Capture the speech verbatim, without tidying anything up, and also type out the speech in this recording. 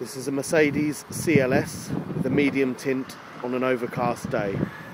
This is a Mercedes C L S with a medium tint on an overcast day.